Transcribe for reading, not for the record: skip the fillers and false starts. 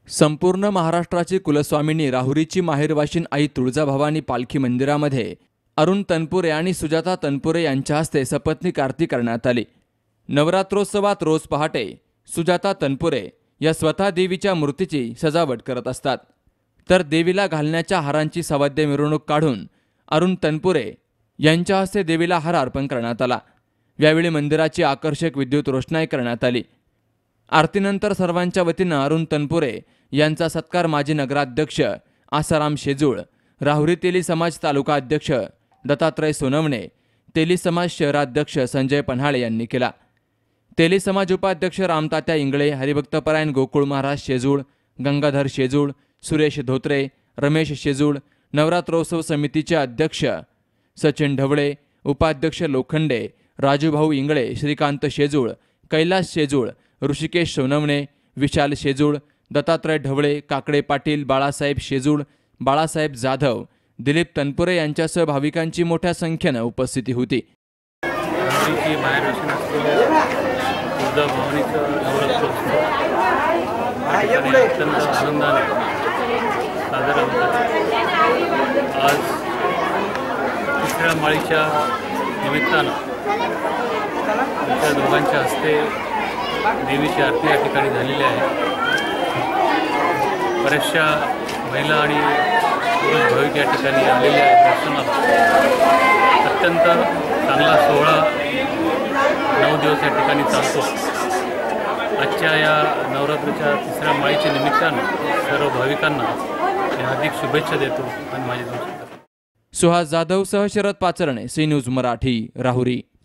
संपूर्ण महाराष्ट्राची कुलस्वामिनी राहुरीची माहेरवाशीन आई तुळजाभवानी पालखी मंदिरामध्ये अरुण तनपुरे आणि सुजाता तनपुरे यांच्या हस्ते सपत्नीक आरती करण्यात आली। नवरात्रोत्सवात रोज पहाटे सुजाता तनपुरे या स्वतः देवीच्या मूर्तीची सजावट करत असतात, तर देवीला घालण्याच्या हारांची सवाद्य मिरवणूक काढून अरुण तनपुरे यांच्या हस्ते देवीला हार अर्पण करण्यात आला। यावेळी मंदिराची आकर्षक विद्युत रोषणाई करण्यात आली। आरतीनंतर सर्वांच्या वतीनं अरुण तनपुरे यांचा सत्कार माजी नगराध्यक्ष आसाराम शेजूळ, राहुरी तेली समाज तालुका अध्यक्ष दत्तात्रय सोनवणे, तेली समाज शहराध्यक्ष संजय पन्हाळे यांनी केला। तेली समाज उपाध्यक्ष रामतात्या इंगळे, हरिभक्तपरायण गोकुळ महाराज शेजूळ, गंगाधर शेजूळ, सुरेश धोत्रे, रमेश शेजूळ, नवरात्रोत्सव समितीचे अध्यक्ष सचिन ढवळे, उपाध्यक्ष लोखंडे, राजूभाऊ इंगळे, श्रीकांत शेजूळ, कैलास शेजूळ, ऋषिकेश सोनवणे, विशाल शेजूळ, दत्तात्रय ढवळे, काकडे पाटील, बाळासाहेब शेजूळ, बाळासाहेब जाधव, दिलीप तनपुरे यांच्यासह भाविकांची मोठ्या संख्येनं उपस्थिती होती। आज तिसऱ्या माळीच्या निमित्तानं त्या दोघांच्या हस्ते देवीची आरती या ठिकाणी झालेली आहे। बऱ्याचशा महिला आणि पुरुष भाविक या ठिकाणी आलेले आहेत दर्शनाला। अत्यंत चांगला सोहळा 9 दिवस या ठिकाणी चालतो। आजच्या या नवरात्रीच्या तिसऱ्या माळीच्या निमित्तानं सर्व भाविकांना मी हार्दिक शुभेच्छा देतो आणि माझे नमस्कार। सुहास जाधव सह शरद पाचरणे, सी न्यूज मराठी, राहुरी।